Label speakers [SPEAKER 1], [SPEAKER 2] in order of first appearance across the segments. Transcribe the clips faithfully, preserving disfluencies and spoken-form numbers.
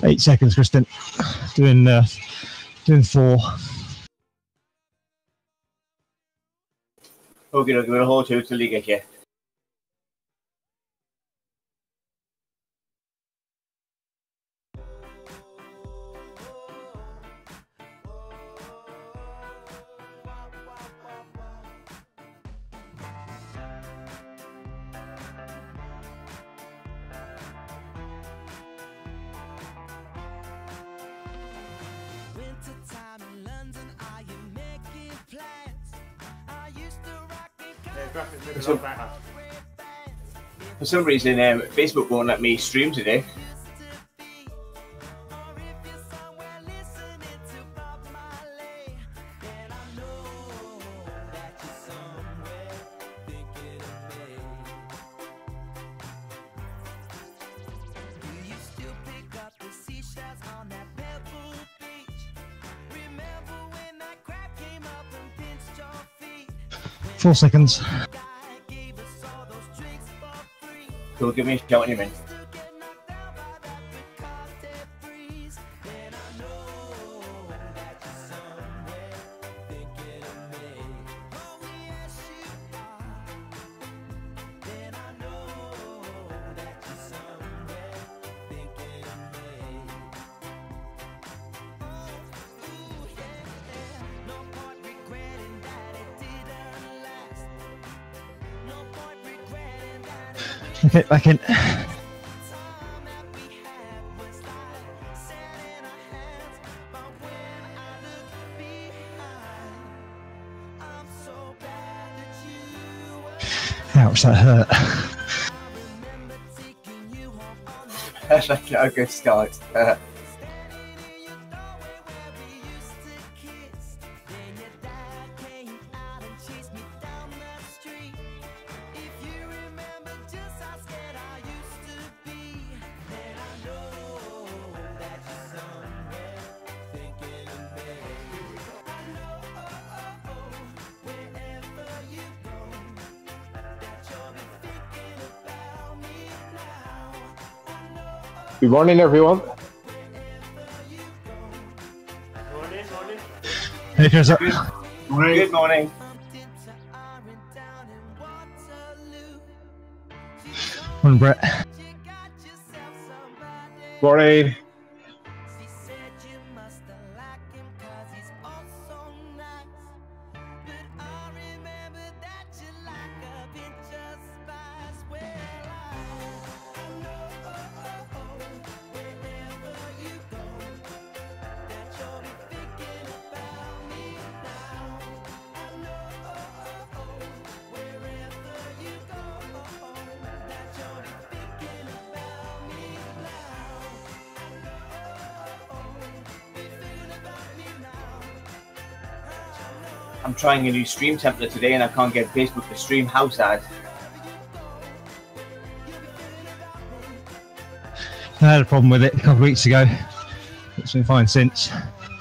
[SPEAKER 1] Eight seconds, Kristen. Doing uh, doing four.
[SPEAKER 2] Okay, okay, we'll hold two till you get here. So, for some reason, um, Facebook won't let me stream today.
[SPEAKER 1] Four seconds.
[SPEAKER 2] So give me a shout in a minute.
[SPEAKER 1] Okay, back in. Ouch, that hurt.
[SPEAKER 2] That's like a good start. Uh,
[SPEAKER 3] Good morning, everyone.
[SPEAKER 2] morning, morning.
[SPEAKER 1] Hey, Chris.
[SPEAKER 2] Good morning. Good morning.
[SPEAKER 1] Morning, Brett.
[SPEAKER 3] Morning.
[SPEAKER 2] I'm trying a new stream template today and I can't get Facebook to stream house ad.
[SPEAKER 1] I had a problem with it a couple of weeks ago. It's been fine since.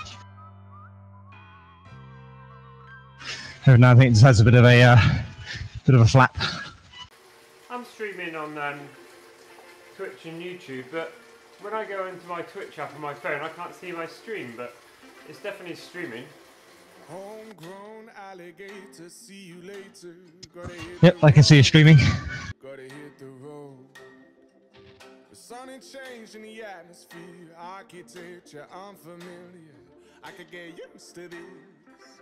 [SPEAKER 1] Every now and then it just has a bit of a uh, bit of a flap.
[SPEAKER 4] I'm streaming on um, Twitch and YouTube, but when I go into my Twitch app on my phone, I can't see my stream, but it's definitely streaming.
[SPEAKER 5] Homegrown alligator, see you later.
[SPEAKER 1] Yep, I can see you streaming.
[SPEAKER 5] Gotta hit the road. The sun ain't changed in the atmosphere. Architecture unfamiliar. I could get used to this.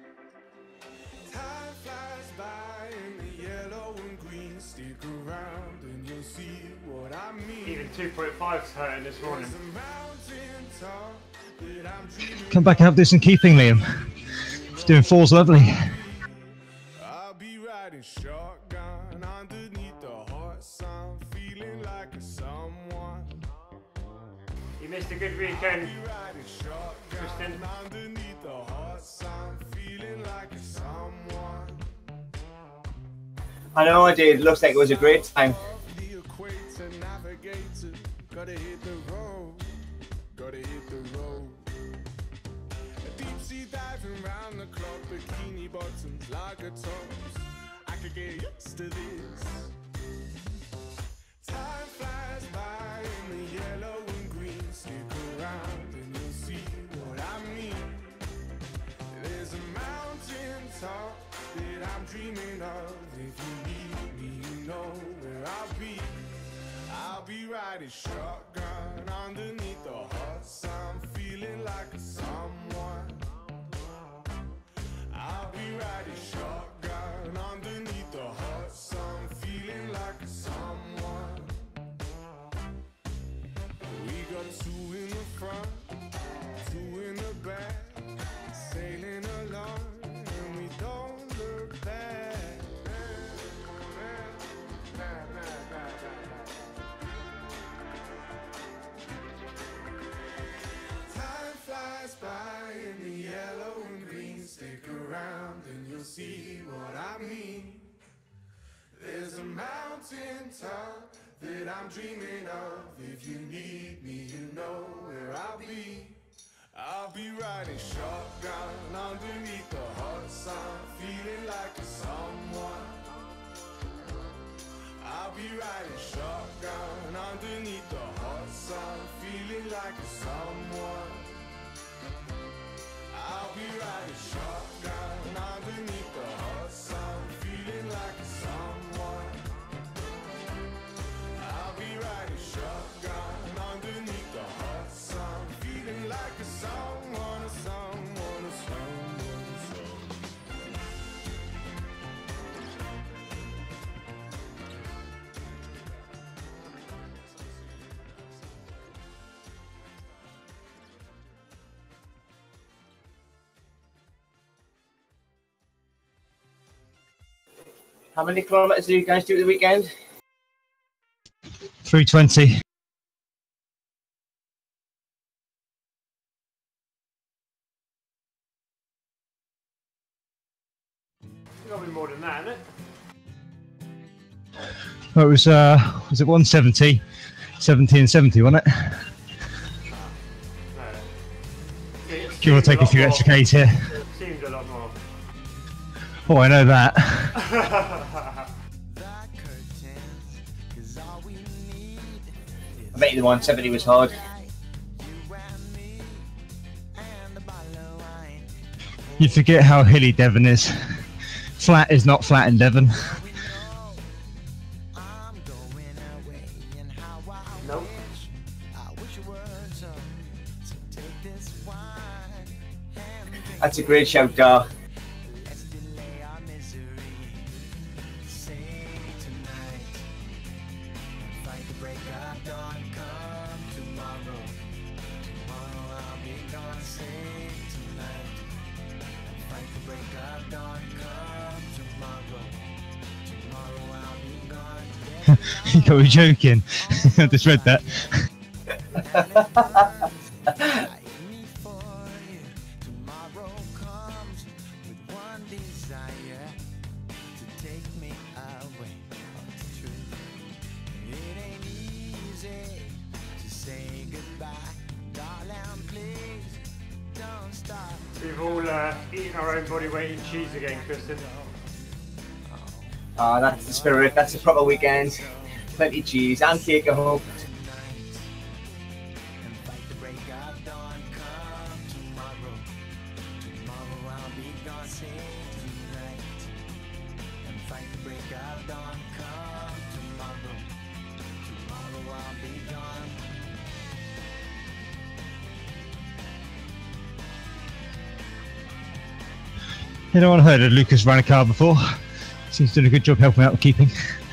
[SPEAKER 5] Time flies by in the yellow and green. Stick around and you'll see what I mean.
[SPEAKER 4] Even two point five is hurting this morning.
[SPEAKER 1] Come back and have this in keeping, Liam. Doing four's lovely.
[SPEAKER 5] I'll be riding shotgun underneath the hot sun, feeling like a someone.
[SPEAKER 4] You missed a good weekend, Kristen.
[SPEAKER 5] Underneath the hot sun, feeling like a someone.
[SPEAKER 2] I know I did. Looks like it was a great time.
[SPEAKER 5] The equator navigator, gotta hit the road, gotta hit the road. A deep sea diving round the clock, bikini bottoms, lager tops. I could get used to this. Time flies by in the yellow and green. Stick be riding shotgun underneath the hot sun, feeling like a someone. I'll be riding shotgun underneath the hot sun, feeling like a someone. We got two in the front, two in the back, sailing along, and we don't look back. Time flies by in the yellow and green. Stick around and you'll see what I mean. There's a mountain top that I'm dreaming of. If you need me, you know where I'll be. I'll be riding shotgun underneath the hot sun, feeling like a someone. I'll be riding shotgun underneath the hot sun, feeling like a someone. I'll be riding shotgun underneath the hot sun, feeling like a someone. I'll be riding shotgun underneath the hot sun, feeling like a someone, a someone, a someone, a someone.
[SPEAKER 2] How many kilometres do you guys do at the weekend?
[SPEAKER 1] three twenty.
[SPEAKER 4] It's got to be more than that, isn't it?
[SPEAKER 1] Well, it was, uh, was it one seventy? seventy and seventy, wasn't it?
[SPEAKER 4] No. It
[SPEAKER 1] Give or
[SPEAKER 4] seems
[SPEAKER 1] take a
[SPEAKER 4] lot
[SPEAKER 1] few
[SPEAKER 4] more.
[SPEAKER 1] extra K's here.
[SPEAKER 4] It seems a lot more.
[SPEAKER 1] Oh, I know that.
[SPEAKER 2] I bet you the one seventy was hard.
[SPEAKER 1] You forget how hilly Devon is. Flat is not flat in Devon.
[SPEAKER 4] Nope.
[SPEAKER 2] That's a great shout, Dar.
[SPEAKER 1] You were joking. I just read that.
[SPEAKER 4] We've all uh, eaten our own body weight in cheese again, Kristen.
[SPEAKER 2] Ah, that's the spirit. That's a proper weekend. Plenty of cheese and cake, I hope.
[SPEAKER 1] Anyone heard of Lucas ran a car before? Seems to do a good job helping out with keeping.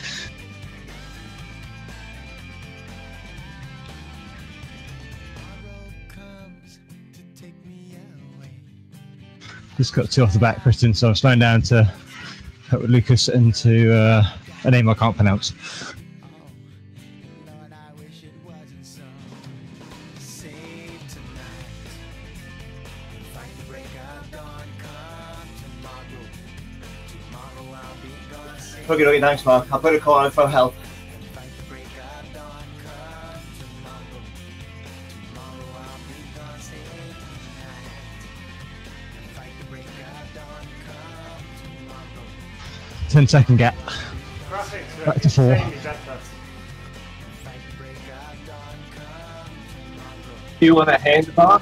[SPEAKER 1] Just got two off the back, Kristen, so I'm slowing down to help with Lucas and to uh, a name I can't pronounce.
[SPEAKER 2] Okay, okay, thanks, Mark. I'll put a call on for help.
[SPEAKER 1] ten second gap.
[SPEAKER 4] Graphics
[SPEAKER 1] Back to four.
[SPEAKER 4] insanely better.
[SPEAKER 3] Do you want a hand bar?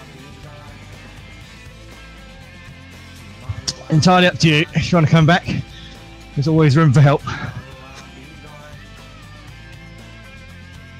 [SPEAKER 1] Entirely up to you. If you want to come back, there's always room for help.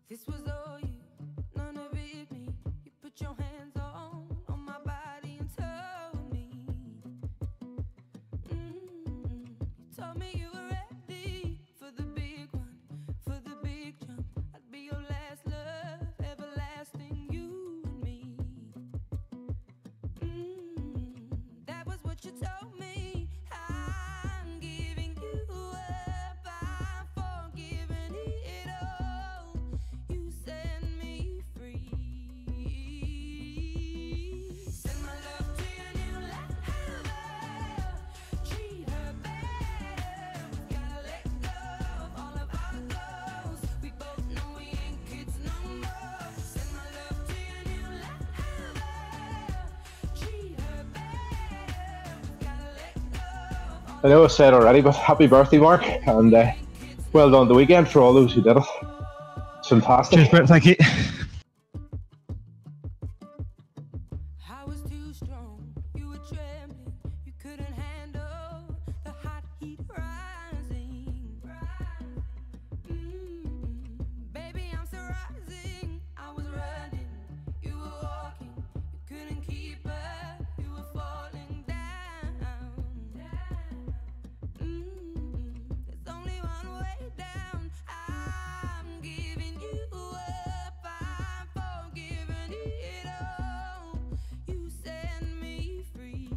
[SPEAKER 6] This was all you, none of it me. You put your hands on, on my body and told me. Mm-hmm. You told me you were ready for the big one, for the big jump. I'd be your last love, everlasting, you and me. Mm-hmm. That was what you told me. I'm giving you up, I'm forgiving it all. You set me free. Send my love to your new lover. Treat her better. We gotta let go of all of our goals. We both know we ain't kids no more. Send my love to your new lover. Treat her better. We gotta let go of all
[SPEAKER 3] I know I said already, but happy birthday, Mark, and uh, well done the weekend for all those who did it. It's fantastic.
[SPEAKER 1] Cheers, Brett. Thank you.
[SPEAKER 6] I was too strong, you were trembling, you couldn't handle the hot heat rising. Mm, baby, I'm still rising. I was running, you were walking, you couldn't keep up, you were falling down. Mm, there's only one way down. I'm giving you up, I'm forgiving it all. You set me free.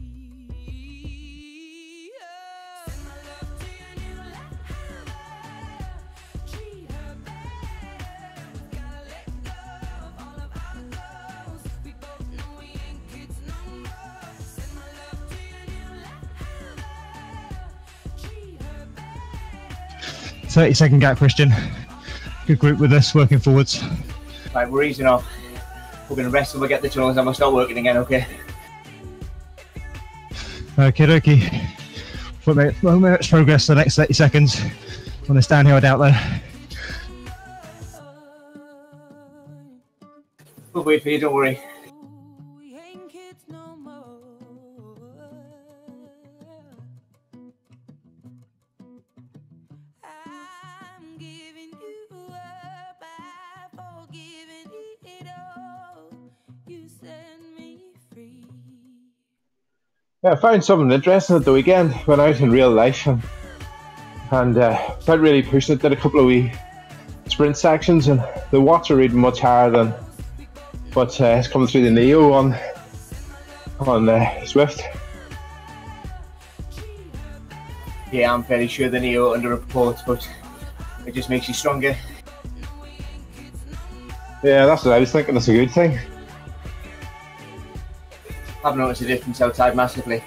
[SPEAKER 6] Oh. Send my love to your new lover. Treat her better. We gotta let go of all of our goals. We both know we ain't kids no more. Send my love to your new lover. Treat her better.
[SPEAKER 1] thirty second gap, Christian. Good group with us, working forwards.
[SPEAKER 2] Right, we're easing off. We're going to rest and we'll get the tunnels and we'll start working again, okay?
[SPEAKER 1] Okay, dokie. Four minutes, one minute's progress for the next thirty seconds on this downhill doubt there.
[SPEAKER 2] We'll wait for you, don't worry.
[SPEAKER 6] We ain't kids no more. I'm giving you up, I'm forgiving it all. You set me free.
[SPEAKER 3] Yeah, I found something interesting at the weekend. Went out in real life and and uh, felt really pushing it. Did a couple of wee sprint sections, and the watts are reading much higher than what uh, is coming through the Neo on on uh, Zwift.
[SPEAKER 2] Yeah, I'm fairly sure the Neo under reports, but it just makes you stronger.
[SPEAKER 3] Yeah, that's what I was thinking. That's a good thing.
[SPEAKER 2] I've noticed a difference outside massively.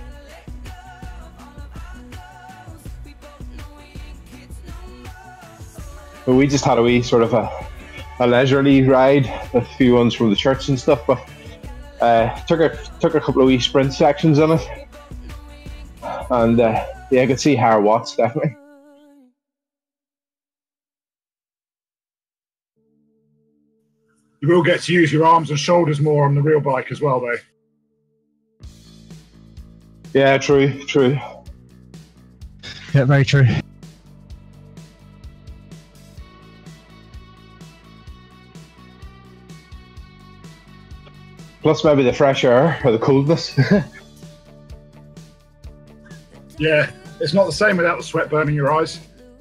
[SPEAKER 3] But we just had a wee sort of a, a leisurely ride, a few ones from the church and stuff, but uh, took a took a couple of wee sprint sections on it, and uh, yeah, I could see higher watts definitely.
[SPEAKER 7] You will get to use your arms and shoulders more on the real bike as well, though.
[SPEAKER 3] Yeah, true, true.
[SPEAKER 1] Yeah, very true.
[SPEAKER 3] Plus maybe the fresh air or the coldness.
[SPEAKER 7] Yeah, it's not the same without the sweat burning your eyes.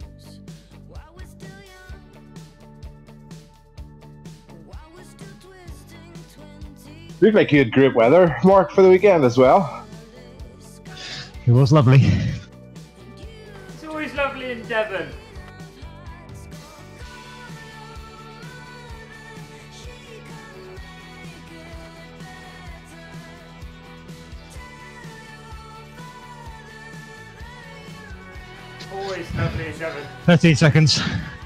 [SPEAKER 3] Looked like you had great weather, Mark, for the weekend as well.
[SPEAKER 1] It was lovely.
[SPEAKER 4] It's always lovely in Devon. Always lovely in Devon.
[SPEAKER 1] thirteen seconds.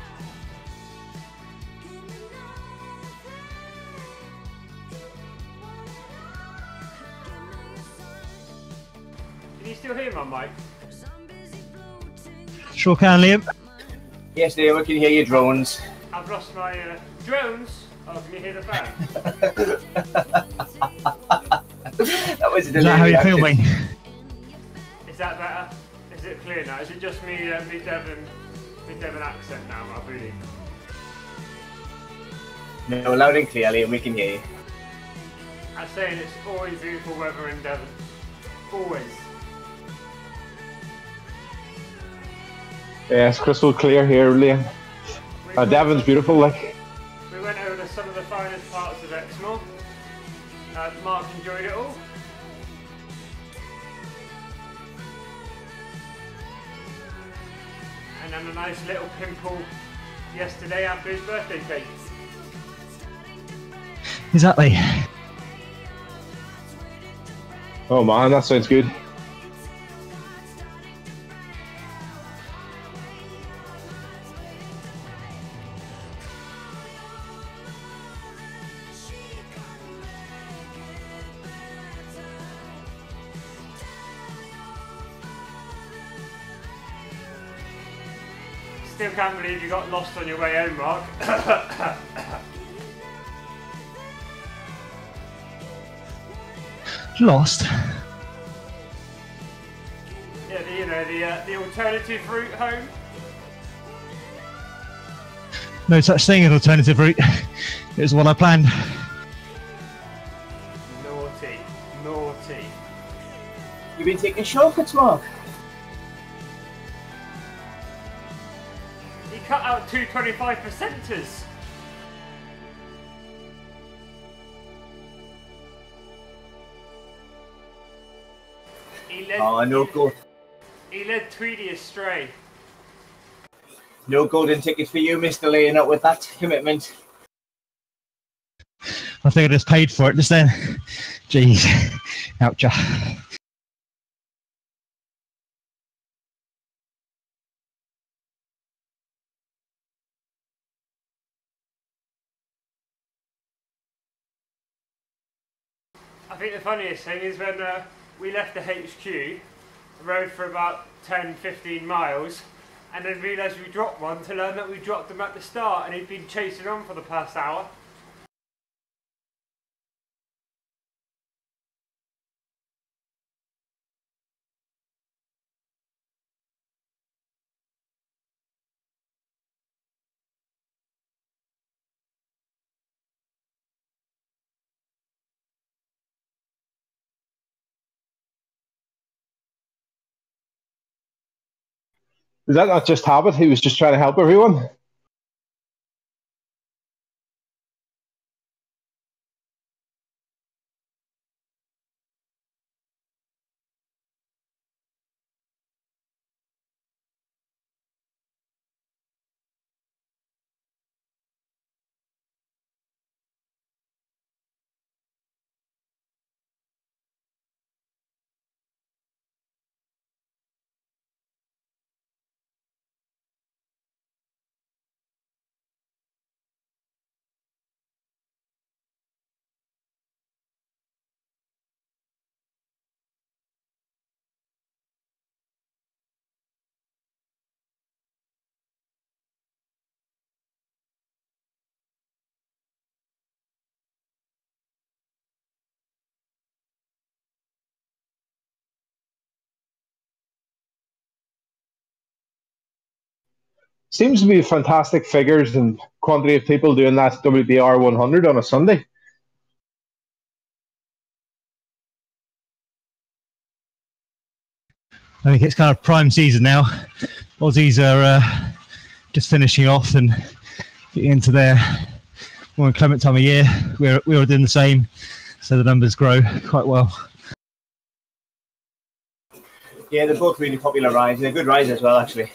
[SPEAKER 4] Can you still hear my mic?
[SPEAKER 1] Sure can, Liam.
[SPEAKER 2] Yes, Liam, I can hear your drones.
[SPEAKER 4] I've lost my uh, drones. Oh, can you hear the fan?
[SPEAKER 2] That was a
[SPEAKER 1] Is that how you're
[SPEAKER 2] delirious
[SPEAKER 1] filming?
[SPEAKER 4] Is that better? Is it clear now? Is it just me, uh, me Devon, me Devon accent now, my booty?
[SPEAKER 2] No, loud and clear, Liam, we can hear you.
[SPEAKER 4] I'm saying it's always beautiful weather in Devon. Always.
[SPEAKER 3] Yeah, it's crystal clear here, Liam.
[SPEAKER 4] We
[SPEAKER 3] Uh,
[SPEAKER 4] went-
[SPEAKER 3] Devon's beautiful, like.
[SPEAKER 4] We went over to some of the finest parts of Exmoor. Uh, Mark enjoyed it all. And then a nice little pimple yesterday after his birthday cake.
[SPEAKER 1] Exactly.
[SPEAKER 3] Oh man, that sounds good.
[SPEAKER 4] Still can't believe you got lost on your way home, Mark.
[SPEAKER 1] Lost.
[SPEAKER 4] Yeah, the, you know, the, uh, the alternative route home.
[SPEAKER 1] No such thing as alternative route. It was what I planned.
[SPEAKER 4] Naughty, naughty.
[SPEAKER 2] You've been taking shortcuts, Mark.
[SPEAKER 4] He cut out two twenty-five percenters. He led,
[SPEAKER 2] Oh, no
[SPEAKER 4] he,
[SPEAKER 2] gold,
[SPEAKER 4] he led Tweedy astray.
[SPEAKER 2] no golden ticket for you, Mister Lee, not with that commitment.
[SPEAKER 1] I think I just paid for it just then. Jeez. Ouch.
[SPEAKER 4] I think the funniest thing is when uh, we left the H Q, rode for about ten, fifteen miles, and then realised we dropped one to learn that we dropped them at the start and he'd been chasing on for the past hour.
[SPEAKER 3] Is that not just habit? He was just trying to help everyone. Seems to be fantastic figures and quantity of people doing that W B R one hundred on a Sunday.
[SPEAKER 1] I think it's kind of prime season now. Aussies are uh, just finishing off and getting into their more inclement time of year. We're, we're doing the same, so the numbers grow quite well.
[SPEAKER 2] Yeah, they're both really popular rides. They're good rides as well, actually.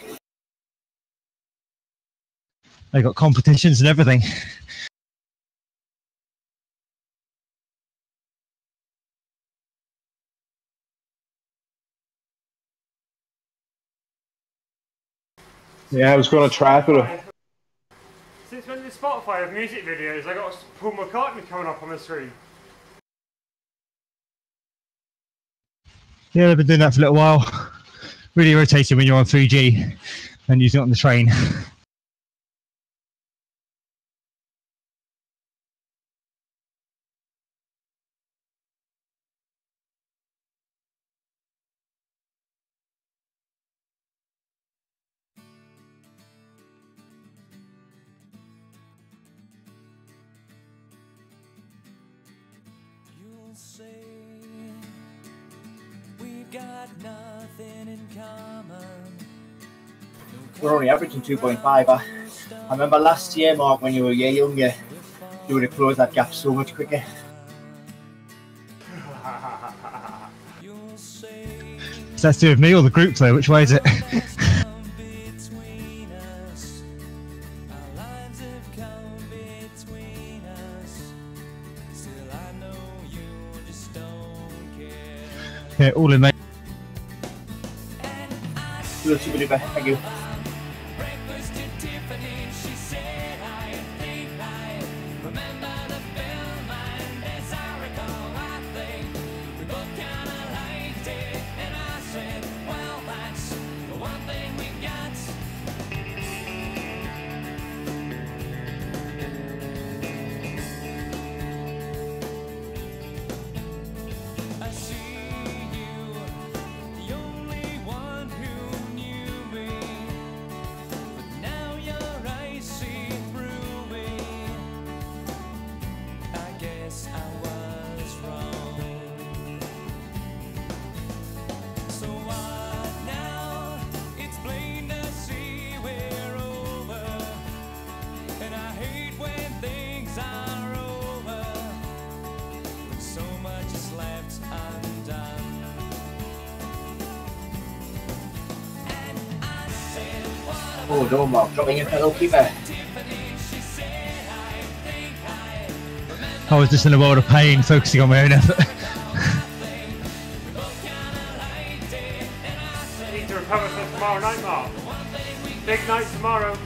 [SPEAKER 1] They've got competitions and everything.
[SPEAKER 3] Yeah, I was going to try it, but
[SPEAKER 4] Since when did Spotify have music videos? I got Paul McCartney coming up on the screen.
[SPEAKER 1] Yeah, they've been doing that for a little while. Really irritating when you're on three G and using it on the train.
[SPEAKER 2] We're only averaging two point five. I, I remember last year, Mark, when you were a year younger, you would have closed that gap so much quicker.
[SPEAKER 1] Does that do with me or the group though? Which way is it? Yeah, all in mate.
[SPEAKER 2] Super duper, thank you. Oh no, Mark, dropping in fellow keeper.
[SPEAKER 1] I was just in a world of pain, focusing on my own effort.
[SPEAKER 4] Need to recover for tomorrow night, Mark. Big night tomorrow.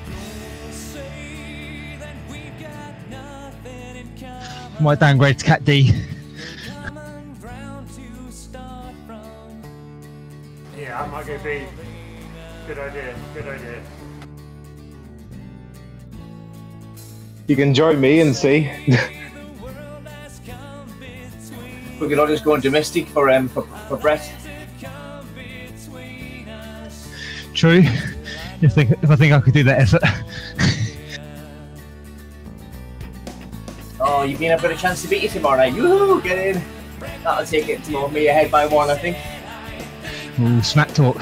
[SPEAKER 1] Might downgrade to Cat D.
[SPEAKER 4] Yeah, I might go B. Good idea, good idea.
[SPEAKER 3] You can join me and see.
[SPEAKER 2] We could all just go on domestic for um for, for Brett.
[SPEAKER 1] True. If, they, if I think I could do that effort.
[SPEAKER 2] Oh, you've been a better chance to beat you tomorrow night. Yoo-hoo, get in. That'll take it tomorrow. Me ahead by one, I think.
[SPEAKER 1] Ooh, smack talk.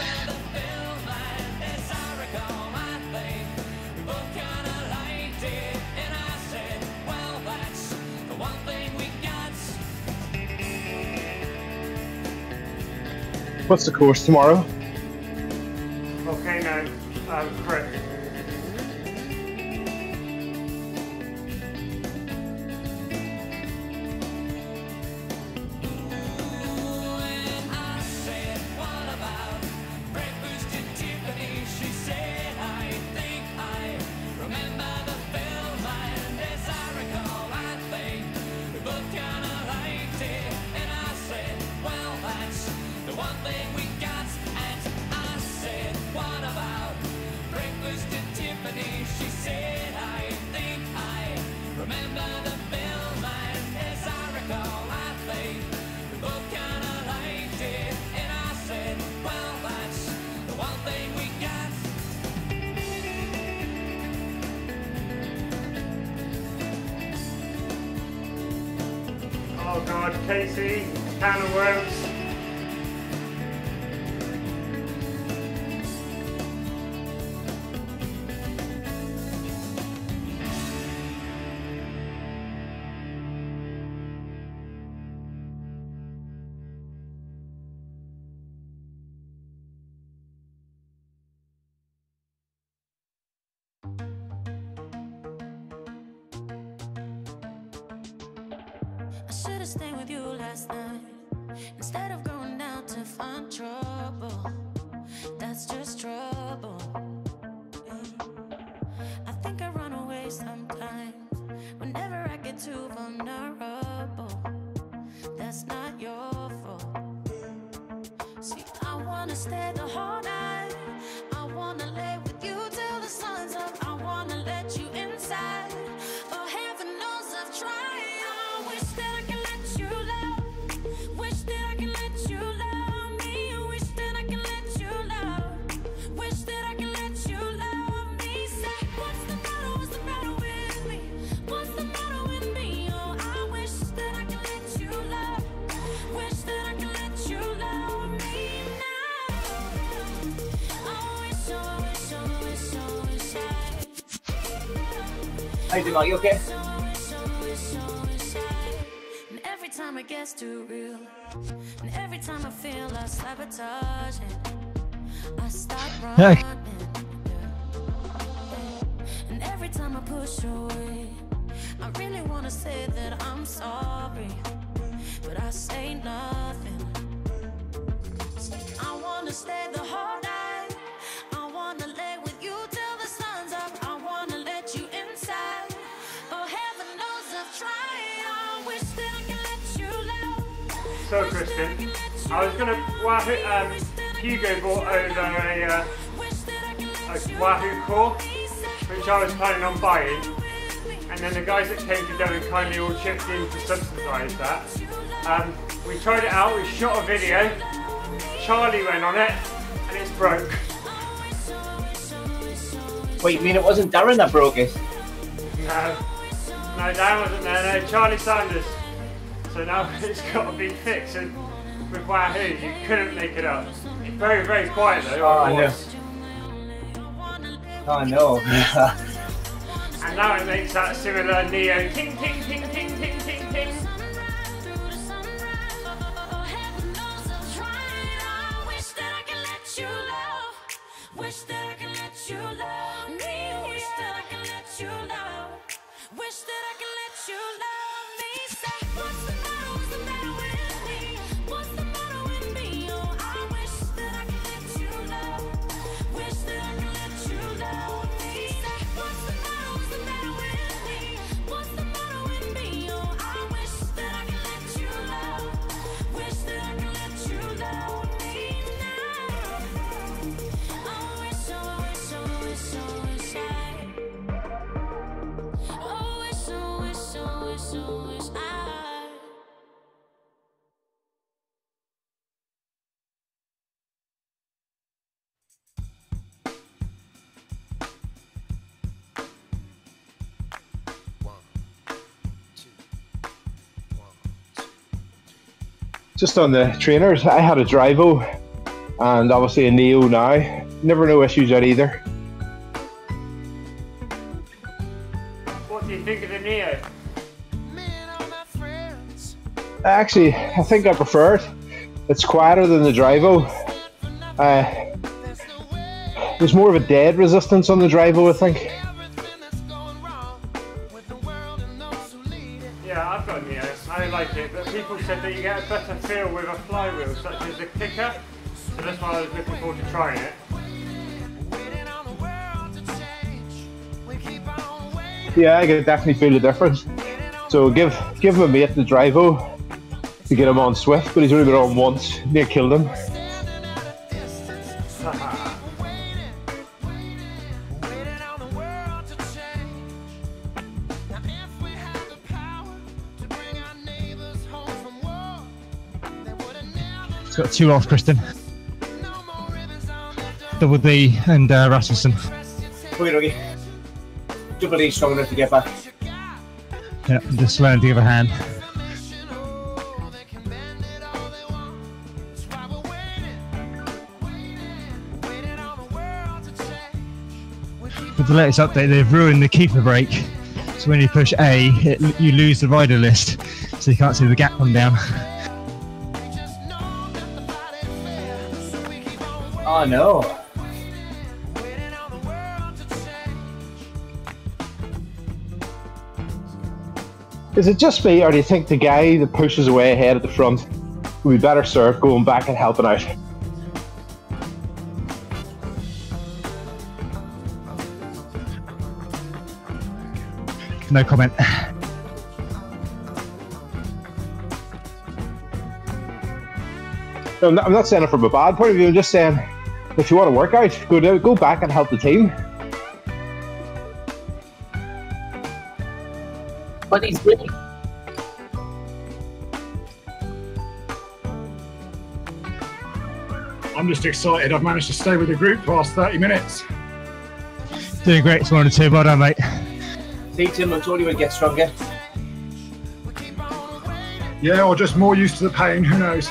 [SPEAKER 3] What's the course tomorrow?
[SPEAKER 4] Okay, now, um, correct. Oh God, Casey, can of worms.
[SPEAKER 6] I should have stayed with you last night instead of going out to find trouble. That's just trouble. I think I run away sometimes whenever I get too vulnerable. That's not your fault. See, I wanna stay the whole night. I wanna lay with you till the sun's up. I wanna let you inside. Oh, heaven knows I've tried. I wish that I can let you love. Wish that I can let you love me. Wish that I can let you love. Wish that I can let you love me. Say, what's the matter? What's the matter with me? What's the matter with me? Oh, I wish that I can let you
[SPEAKER 2] How you doing, Mark? You okay?
[SPEAKER 6] And every time it gets too real, and every time I feel I sabotage it, I stop running. And every time I push away, I really wanna say that I'm sorry, but I say nothing. I wanna stay the whole night. I wanna lay with you till the sun's up. I wanna let you inside. Oh, heaven knows I've tried. I wish that I can let you love.
[SPEAKER 4] So Kristen, I was gonna Wahoo. Um, Hugo brought over a, uh, a Wahoo core, which I was planning on buying, and then the guys that came to Devon kindly all chipped in to subsidise that. Um, we tried it out. We shot a video. Charlie went on it, and it's broke.
[SPEAKER 2] Wait, you mean it wasn't Darren that broke it?
[SPEAKER 4] No, no, Dan wasn't there. No, Charlie Sanders. So now it's got to be fixed. And with Wahoo, you couldn't make it up. It's very, very quiet though.
[SPEAKER 2] Oh, I know. Oh, I know.
[SPEAKER 4] And now it makes that similar Neo ting ting ting ting ting ting ting.
[SPEAKER 6] Wish that I can let you love me. Wish that I can let you love. Wish that I can let you love me. Say, what's the matter? What's the matter with me? What's the matter with me? Oh, I wish that I can let you love. Wish that I can let you love me. Say, what's the matter? What's the matter with me? What's the matter with me? Oh, I wish that I can let you love. Wish that I can let you love me now. Oh, wish, oh, wish, oh, wish, oh, wish I. Oh, wish, oh, wish, oh, wish, oh, wish I.
[SPEAKER 3] Just on the trainers, I had a Drivo and obviously a Neo now. Never no issues out either.
[SPEAKER 4] What do you think of the Neo?
[SPEAKER 3] Actually, I think I prefer it. It's quieter than the Drivo. Uh, there's more of a dead resistance on the Drivo, I think.
[SPEAKER 4] Yeah, I've got a Neo. I like it, but people said that you get a better feel with a flywheel, such as the kicker. So that's why I was looking forward to trying it.
[SPEAKER 3] Yeah, I can definitely feel the difference. So give give my mate the Drivo to get him on Zwift, but he's only been on once. Near killed him.
[SPEAKER 1] It's got two off, Kristen. Double D and uh, Rasmussen.
[SPEAKER 2] Okay, okay. Double D strong enough to get back.
[SPEAKER 1] Yeah, I'm just learning to give a hand. With the latest update, they've ruined the keeper brake. So when you push A, it, you lose the rider list, so you can't see the gap come down.
[SPEAKER 2] Oh no.
[SPEAKER 3] Is it just me, or do you think the guy that pushes away ahead at the front would be better served going back and helping out?
[SPEAKER 1] No comment.
[SPEAKER 3] No, I'm not, I'm not saying it from a bad point of view. I'm just saying, if you want to work out, go to, go back and help the team.
[SPEAKER 2] But he's really.
[SPEAKER 7] I'm just excited. I've managed to stay with the group past thirty minutes.
[SPEAKER 1] Doing great, it's one or two. Well done, mate.
[SPEAKER 2] See, Tim, I told you we'd get stronger.
[SPEAKER 7] Yeah, or just more used to the pain. Who knows?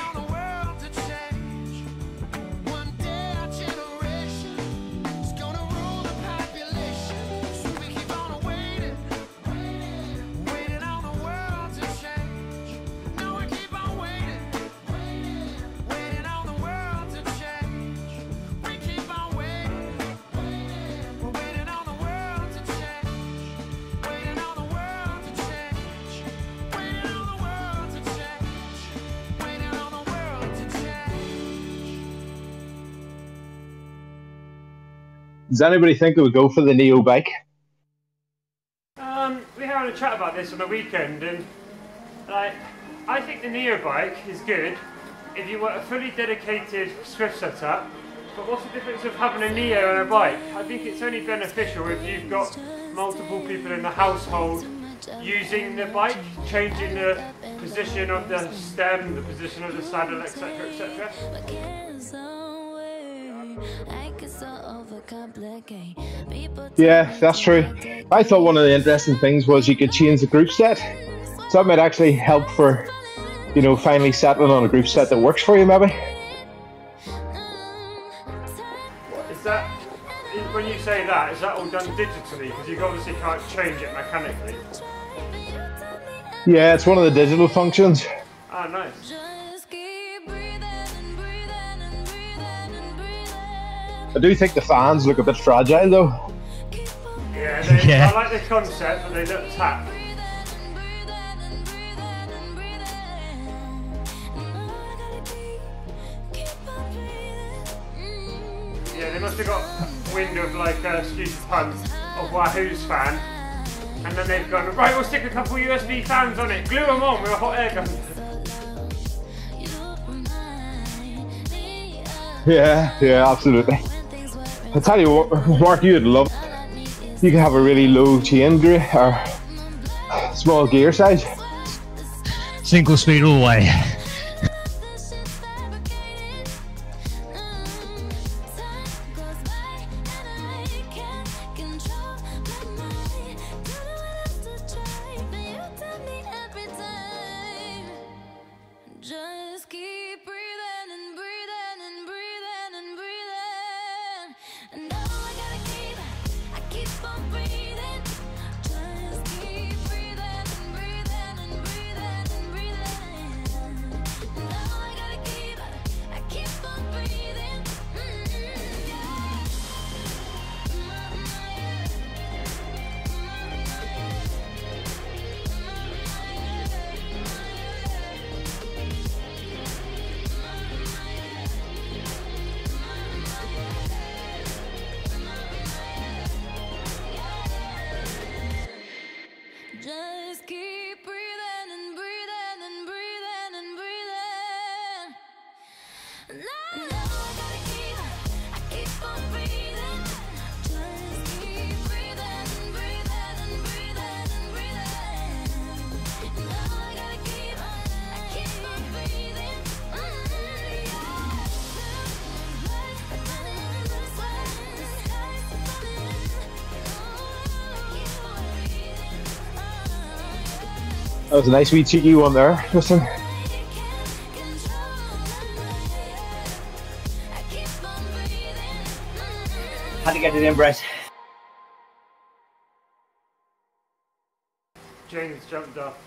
[SPEAKER 3] Does anybody think it would go for the Neo bike?
[SPEAKER 4] Um, we were having a chat about this on the weekend, and like, I think the Neo bike is good if you want a fully dedicated Zwift setup. But what's the difference of having a Neo and a bike? I think it's only beneficial if you've got multiple people in the household using the bike, changing the position of the stem, the position of the saddle, et cetera, et cetera.
[SPEAKER 3] Yeah, that's true. I thought one of the interesting things was you could change the group set. So that might actually help for, you know, finally settling on a group set that works for you, maybe.
[SPEAKER 4] Is that, when you say that, is that all done digitally? Because you obviously can't change it mechanically.
[SPEAKER 3] Yeah, it's one of the digital functions.
[SPEAKER 4] Ah, nice.
[SPEAKER 3] I do think the fans look a bit fragile though.
[SPEAKER 4] Yeah, they,
[SPEAKER 1] Yeah.
[SPEAKER 4] I like the concept, but they look tapped. Yeah, they must have got wind of, like, uh, excuse the pun, of Wahoo's fan. And then they've gone, right, we'll stick a couple U S B fans on it, glue them on with a hot air gun.
[SPEAKER 3] Yeah, yeah, absolutely. I tell you what, Mark, you'd love it. You can have a really low chain gear or small gear size.
[SPEAKER 1] Single speed all the way.
[SPEAKER 6] Just keep breathing and breathing and breathing and breathing. And all I gotta keep, I keep on breathing. Just keep breathing and breathing and breathing and breathing. And all I gotta keep, I keep on breathing. Mm-hmm, yeah. Just keep breathing and breathing and breathing and breathing. No, no, I gotta keep, I keep on breathing. Just keep breathing and breathing and breathing and breathing. No, I gotta keep, I keep on breathing. Mm, yeah.
[SPEAKER 3] That was a nice wee cheeky one there, listen.
[SPEAKER 2] Had to get it in, Brett.
[SPEAKER 4] James jumped off.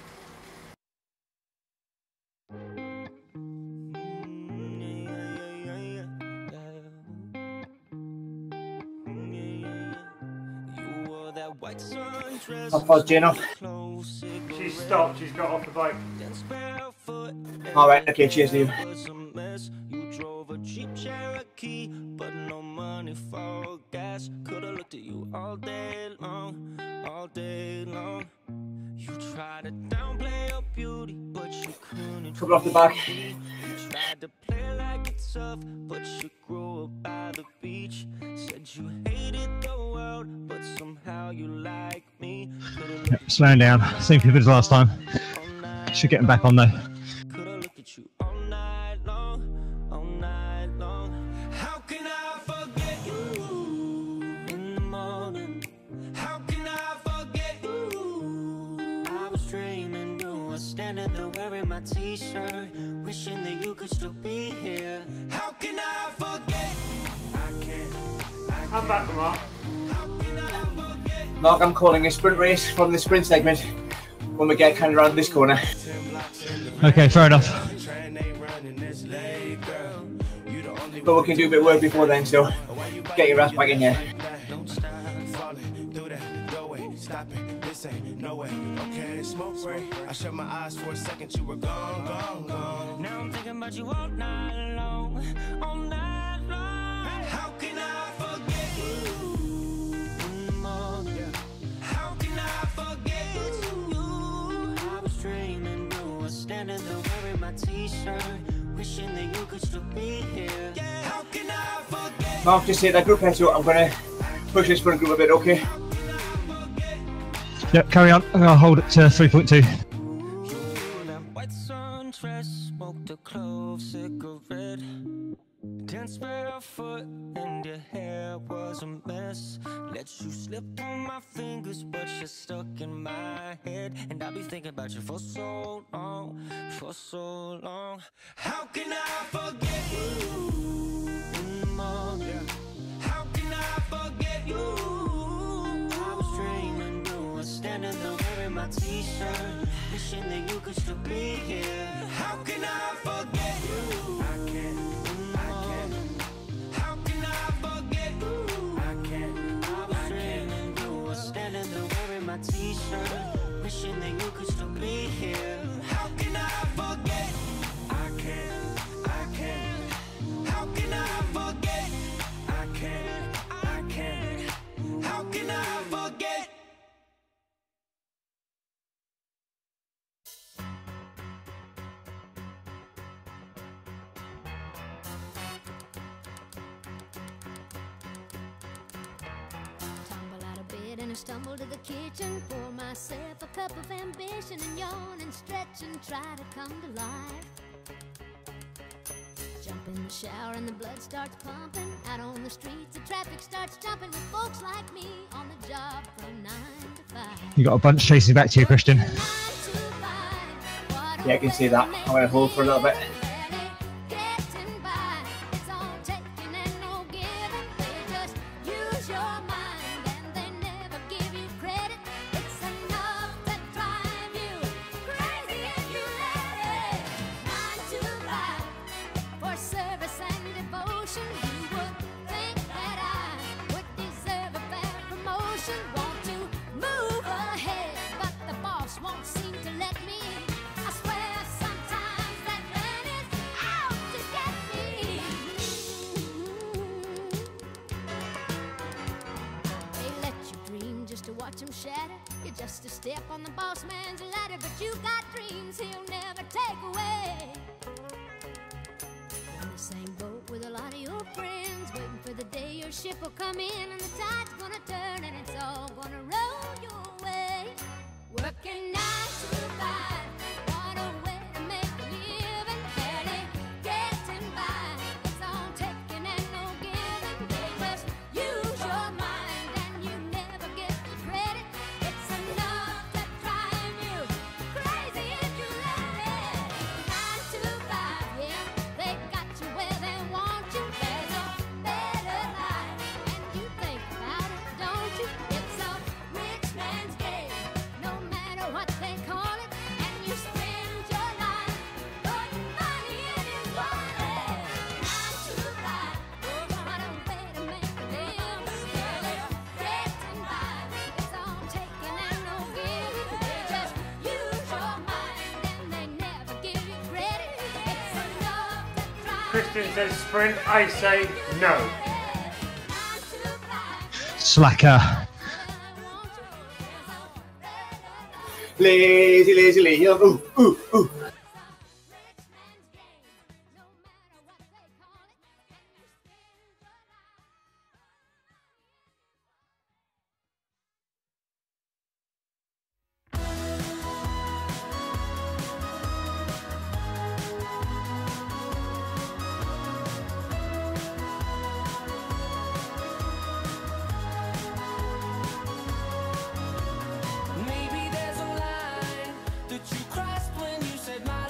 [SPEAKER 2] I'll pause Jane off.
[SPEAKER 4] She's stopped, she's got off the bike.
[SPEAKER 2] Alright, okay, cheers, Liam.
[SPEAKER 8] You drove a cheap Cherokee, but no money for gas. Could've looked at you all day long, all day long. You tried to downplay your beauty, but you couldn't.
[SPEAKER 2] Couple off the back.
[SPEAKER 8] You tried to play like it's tough, but you grew up by the beach. Said you hated the world, but somehow you like me.
[SPEAKER 1] Yep, slowing down. Same people as last time. Should get him back on though.
[SPEAKER 8] Could've looked at you all night long, all night long. How can I forget you in the morning? How can I forget you? I was dreaming you were standing there wearing my t-shirt, wishing that you could still be here. How can I forget? I can't.
[SPEAKER 4] I'm back, Mark.
[SPEAKER 2] Mark, I'm calling a sprint race from the sprint segment when we get kind of around this corner.
[SPEAKER 1] Okay, fair enough.
[SPEAKER 2] But we can do a bit of work before then, so get your ass back in here.
[SPEAKER 8] I shut my eyes for a second, you were gone, gone, gone. Now I'm thinking about you all night long, all night long. How can I forget you? t-shirt, wishing that you could still be here. How can I forget?
[SPEAKER 2] Mark, just say that group head, so I'm going to push this front group a bit, okay?
[SPEAKER 1] Yep, carry on. I'll hold it to three point two.
[SPEAKER 8] That white sundress, smoked a clove cigarette, danced barefoot and your hair was a mess. Let you slip through my fingers, but you're stuck in my head, and I'll be thinking about you for so long, for so long. How can I forget you in the morning? How can I forget you? I was dreaming you were standing there wearing my t-shirt, wishing that you could still be here. How can I forget you? I can't, I can't. How can I forget you? I can't. I was dreaming you were standing there wearing my t-shirt, wishing that you could still be here. How can I forget? I can't, I can't. How can I forget? I can't, I can't. How can I forget?
[SPEAKER 6] Tumble out of bed and I stumble to the kitchen, pour myself a cup of ambition and yawn and stretch and try to come to life. Jump in the shower and the blood starts pumping. Out on the streets the traffic starts jumping with folks like me on the job from nine to five.
[SPEAKER 1] You got a bunch chasing back to you, Christian.
[SPEAKER 6] Nine to five.
[SPEAKER 2] Yeah, I can see that. I'm going to hold for a little bit.
[SPEAKER 6] Getting by, it's all taking and no giving. They just use your mind and they never give you credit. It's enough to drive you crazy if you let it. Nine to five, for service and devotion. You would think that I would deserve a fair promotion. Want to move ahead, but the boss won't seem to let me. I swear sometimes that man is out to get me. They let you dream just to watch him shatter. You're just a step on the boss man's ladder, but you got dreams he'll never take away. In the same boat with a lot of your friends, waiting for the day your ship will come in and the tide's gonna turn and it's all gonna roll your way. Working nine to five, what a way to make a living. Barely getting by, it's all taking and no giving. They just use your mind and you never get the credit. It's enough to drive you crazy if you let it. Nine to five, yeah, they got you where they want you. There's a better life, and you think about it, don't you? It's a rich man's game, no matter what they call it. And you spend your life putting money in his wallet. Nine to five, what a way to make a living. Barely getting by, it's all taking and no giving. They just use your mind and they never give you credit. It's enough to drive
[SPEAKER 4] Christian says sprint, I say no.
[SPEAKER 6] nine to five.
[SPEAKER 1] Slacker.
[SPEAKER 2] Lazy, lazy, lazy. Ooh, ooh, ooh.
[SPEAKER 8] Maybe there's a line that you crossed when you said my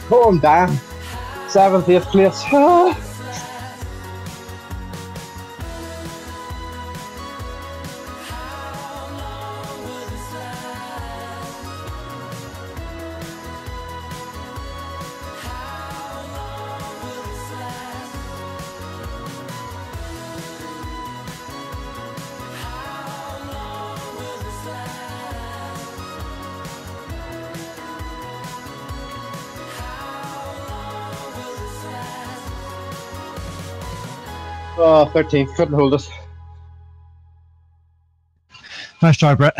[SPEAKER 3] Calm down. Seventh, eighth place. Ah. Oh, thirteenth, couldn't hold us.
[SPEAKER 1] Nice try, Brett.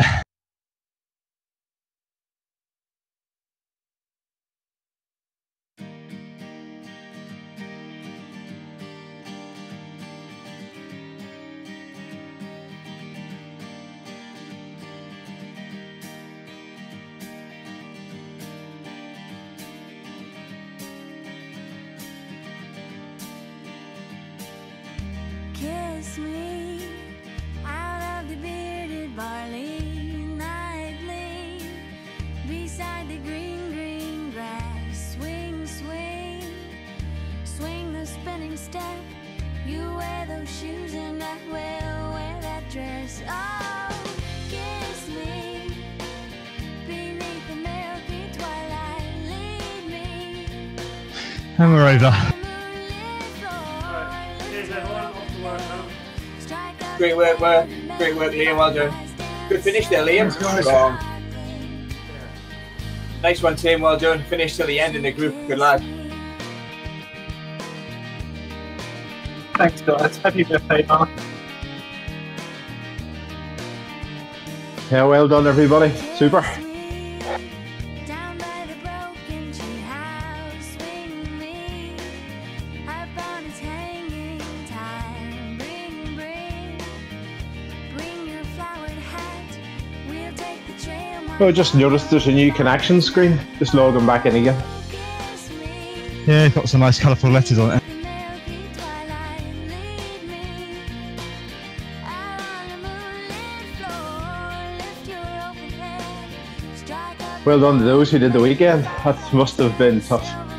[SPEAKER 6] Kiss me out of the bearded barley nightly, beside the green, green grass. Swing, swing, swing the spinning step. You wear those shoes and I will wear that dress. Oh, kiss me beneath the milky twilight. Lead me
[SPEAKER 1] And we're over.
[SPEAKER 4] Cheers everyone, off to work now.
[SPEAKER 2] Great work, work. Great work, Liam. Well done. Good finish there, Liam.
[SPEAKER 7] Thanks, guys.
[SPEAKER 2] Um, nice one, Tim. Well done. Finish till the end in the group. Good lad.
[SPEAKER 9] Thanks, guys. Happy birthday, Mark.
[SPEAKER 3] Yeah, well done, everybody. Super.
[SPEAKER 6] Down by the broken tree house, swing me up on its hanging time. Bring, bring, bring your flowered hat. We'll take the trail.
[SPEAKER 3] Oh, I just noticed there's a new connection screen. Just logging back in again.
[SPEAKER 6] Kiss me,
[SPEAKER 1] Yeah, got some nice colourful letters on it.
[SPEAKER 6] the milky twilight. Lead me out on the moonlit floor. Lift your open head, strike up
[SPEAKER 3] Well done to those who did the weekend. That must have been tough.